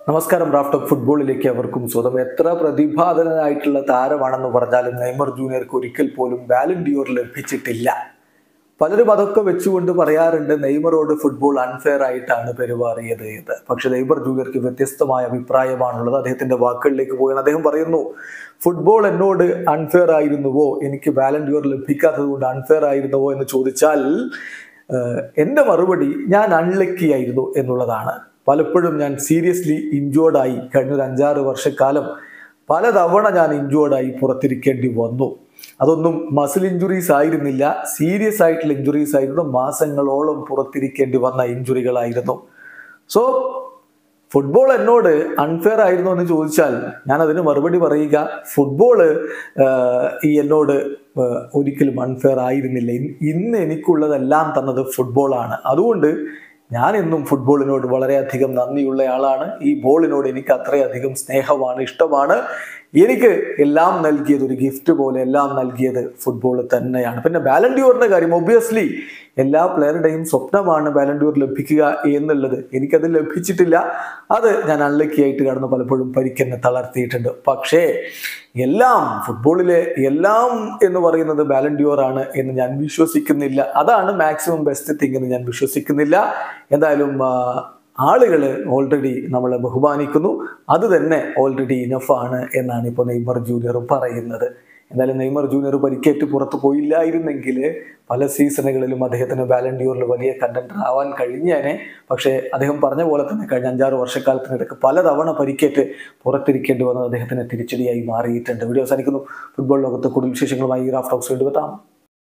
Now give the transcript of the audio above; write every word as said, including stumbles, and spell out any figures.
നമസ്കാരം. Raft of ഫുട്ബോളിലേക്ക് അവർക്കും സ്വന്തം. എത്ര പ്രതിഭാധനനായിട്ടുള്ള താരമാണെന്ന് പറഞ്ഞാലും നെയ്മർ ജൂനിയർക്ക് ഒരിക്കൽ പോലും ബാലൻ ഡിയോർ ലഭിച്ചിട്ടില്ല. പലരും അതൊക്കെ വെച്ചുകൊണ്ട് പറയാറുണ്ട് നെയ്മറോട് ഫുട്ബോൾ അൺഫെയർ ആയിട്ടാണ് പെരുമാറിയത് എന്ന്. പക്ഷെ നെയ്മർ ജൂനിയർക്ക് വ്യത്യസ്തമായ അഭിപ്രായമാണുള്ളത്. അദ്ദേഹത്തിന്റെ വാക്കുകളിലേക്ക് പോയാൽ അദ്ദേഹം പറയുന്നു, ഫുട്ബോൾ എന്നോട് അൺഫെയർ ആയിരുന്നുവോ, എനിക്ക് ബാലൻ ഡിയോർ ലഭിക്കാത്തത് കൊണ്ട് അൺഫെയർ ആയിരുന്നുവോ എന്ന് ചോദിച്ചാൽ എൻ്റെ മറുപടി ഞാൻ അൺലക്കി ആയിരുന്നു എന്നുള്ളതാണ്. പലപ്പോഴും ഞാൻ സീരിയസ്ലി ഇഞ്ചോർഡായി കഴിഞ്ഞൊരു അഞ്ചാറ് വർഷക്കാലം പലതവണ ഞാൻ ഇഞ്ചോർഡായി പുറത്തിരിക്കേണ്ടി വന്നു. അതൊന്നും മസിൽ ഇഞ്ചുറീസ് ആയിരുന്നില്ല, സീരിയസ് ആയിട്ടുള്ള ഇഞ്ചുറീസ് ആയിരുന്നു. മാസങ്ങളോളം പുറത്തിരിക്കേണ്ടി വന്ന ഇഞ്ചുറികളായിരുന്നു. സോ ഫുട്ബോൾ എന്നോട് അൺഫെയർ ആയിരുന്നു എന്ന് ചോദിച്ചാൽ ഞാൻ അതിന് മറുപടി പറയുക, ഫുട്ബോള് ഈ എന്നോട് ഒരിക്കലും അൺഫെയർ ആയിരുന്നില്ല. ഇന്ന് എനിക്കുള്ളതെല്ലാം തന്നത് ഫുട്ബോളാണ്. അതുകൊണ്ട് ഞാൻ എന്നും ഫുട്ബോളിനോട് വളരെയധികം നന്ദിയുള്ള ആളാണ്. ഈ ബോളിനോട് എനിക്ക് അത്രയധികം സ്നേഹമാണ്, ഇഷ്ടമാണ്. എനിക്ക് എല്ലാം നൽകിയത്, ഒരു ഗിഫ്റ്റ് പോലെ എല്ലാം നൽകിയത് ഫുട്ബോൾ തന്നെയാണ്. പിന്നെ ബാലൻ ഡിയോറിന്റെ കാര്യം, ഒബ്വിയസ്ലി എല്ലാ പ്ലെയറുടെയും സ്വപ്നമാണ് ബാലൻ ഡിയോർ ലഭിക്കുക എന്നുള്ളത്. എനിക്കത് ലഭിച്ചിട്ടില്ല. അത് ഞാൻ അൺലക്കി ആയിട്ട് കടന്ന് പലപ്പോഴും പരിക്കെന്നെ തളർത്തിയിട്ടുണ്ട്. പക്ഷേ എല്ലാം, ഫുട്ബോളിലെ എല്ലാം എന്ന് പറയുന്നത് ബാലൻ ഡിയോർ ആണ് എന്ന് ഞാൻ വിശ്വസിക്കുന്നില്ല. അതാണ് മാക്സിമം ബെസ്റ്റ് തിങ് എന്ന് ഞാൻ വിശ്വസിക്കുന്നില്ല. എന്തായാലും ആളുകൾ ഓൾറെഡി നമ്മളെ ബഹുമാനിക്കുന്നു. അത് തന്നെ ഓൾറെഡി ഇനഫാണ് എന്നാണ് ഇപ്പോൾ നെയ്മർ ജൂനിയർ പറയുന്നത്. എന്തായാലും നെയ്മർ ജൂനിയർ പരിക്കേറ്റ് പുറത്തു പോയില്ലായിരുന്നെങ്കിൽ പല സീസണുകളിലും അദ്ദേഹത്തിന് ബാലൻ ഡിയോറിൽ വലിയ കണ്ടന്റർ ആവാൻ കഴിഞ്ഞേനെ. പക്ഷേ അദ്ദേഹം പറഞ്ഞ പോലെ തന്നെ കഴിഞ്ഞ അഞ്ചാറ് വർഷക്കാലത്തിനിടയ്ക്ക് പലതവണ പരിക്കേറ്റ് പുറത്തിരിക്കേണ്ടി വന്നത് അദ്ദേഹത്തിന് തിരിച്ചടിയായി മാറിയിട്ടുണ്ട്. വീഡിയോ അവസാനിക്കുന്നു. ഫുട്ബോൾ ലോകത്ത് കൂടുതൽ വിശേഷങ്ങളുമായി റാഫ്റ്റ് ടോക്സ് വീണ്ടും എത്താം.